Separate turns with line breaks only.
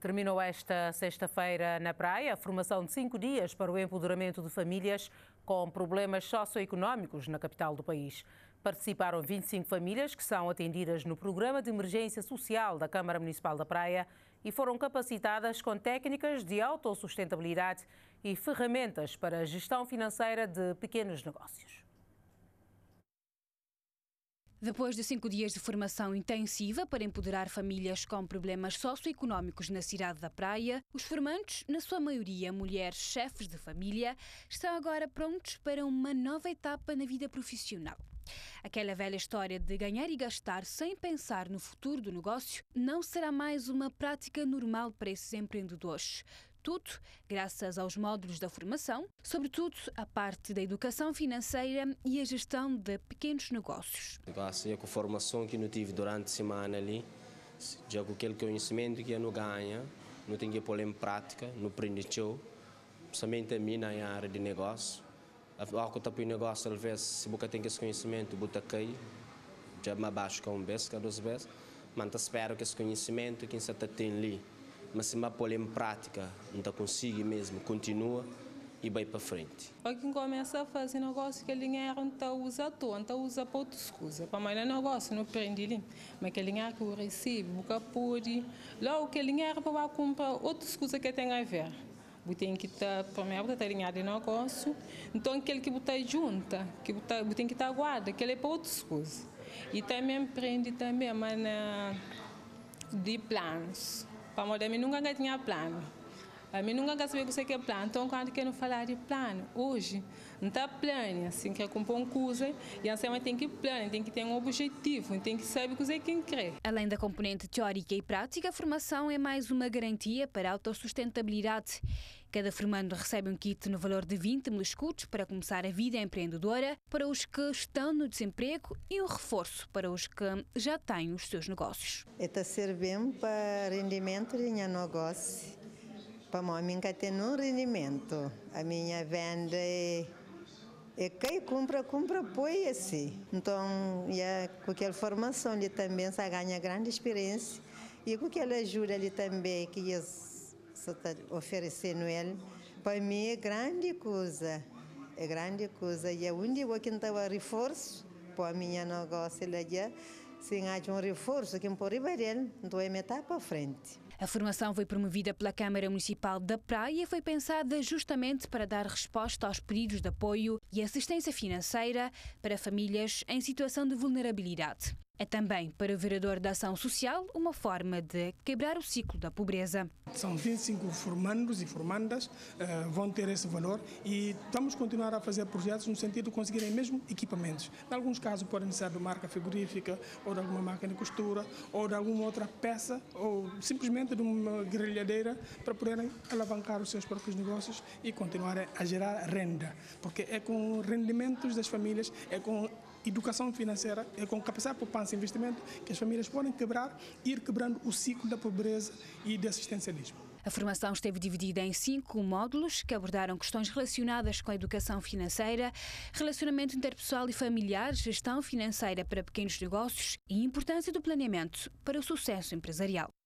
Terminou esta sexta-feira na Praia a formação de 5 dias para o empoderamento de famílias com problemas socioeconómicos na capital do país. Participaram 25 famílias que são atendidas no Programa de Emergência Social da Câmara Municipal da Praia e foram capacitadas com técnicas de autossustentabilidade e ferramentas para a gestão financeira de pequenos negócios.
Depois de 5 dias de formação intensiva para empoderar famílias com problemas socioeconómicos na cidade da Praia, os formandos, na sua maioria mulheres chefes de família, estão agora prontos para uma nova etapa na vida profissional. Aquela velha história de ganhar e gastar sem pensar no futuro do negócio não será mais uma prática normal para esses empreendedores. Tudo graças aos módulos da formação, sobretudo a parte da educação financeira e a gestão de pequenos negócios.
Assim, com a formação que eu tive durante a semana ali, já com aquele conhecimento que eu não ganha, não tenho que pôr em prática, não aprendi, principalmente a mim na área de negócio. Ao que eu estou em negócio, às vezes, se você tem esse conhecimento, você cai, já me abaixo com vez, cada 2 vezes, mas eu espero que esse conhecimento que você tem ali, mas se me pôr em prática, não consigo mesmo, continua e vai para frente.
Para quem começa a fazer negócio, que ele dinheiro não usa à toa, não usa para outras coisas. Para mais negócio, não prende ali, mas aquele dinheiro que eu recebo, que pode, logo aquele dinheiro para comprar outras coisas que tem a ver. Você tem que estar, primeiro, você tem dinheiro de negócio, então aquele que você junta, que você tem que estar guarda, aquele é para outras coisas. E também prende também, mas de planos. Para mim nunca tinha plano. A mim nunca sabia o que é plano. Então, quando quero falar de plano, hoje, não está plano, assim, quer comprar uma coisa, e assim, tem que plano, tem que ter um objetivo, tem que saber o que é que quer.
Além da componente teórica e prática, a formação é mais uma garantia para a autossustentabilidade. Cada formando recebe um kit no valor de 20 mil escudos para começar a vida empreendedora para os que estão no desemprego e um reforço para os que já têm os seus negócios.
Está servindo para rendimento de negócio. Para mim, que tem um rendimento. A minha venda é quem compra, põe assim. Então, com aquela formação ali também, você ganha grande experiência. E com aquela ajuda ali também que eles estão oferecendo ele, para mim é grande coisa. É grande coisa. E onde eu aqui não reforço para o meu negócio, ele já, se há um reforço, que por riba dele, então é metade para frente.
A formação foi promovida pela Câmara Municipal da Praia e foi pensada justamente para dar resposta aos pedidos de apoio e assistência financeira para famílias em situação de vulnerabilidade. É também para o vereador da Ação Social uma forma de quebrar o ciclo da pobreza.
São 25 formandos e formandas, vão ter esse valor e vamos continuar a fazer projetos no sentido de conseguirem mesmo equipamentos. Em alguns casos podem ser de marca frigorífica ou de alguma máquina de costura ou de alguma outra peça ou simplesmente de uma grelhadeira para poderem alavancar os seus próprios negócios e continuarem a gerar renda. Porque é com rendimentos das famílias, é com educação financeira, é com capacidade de poupança e investimento que as famílias podem ir quebrando o ciclo da pobreza e do assistencialismo.
A formação esteve dividida em 5 módulos que abordaram questões relacionadas com a educação financeira, relacionamento interpessoal e familiar, gestão financeira para pequenos negócios e importância do planeamento para o sucesso empresarial.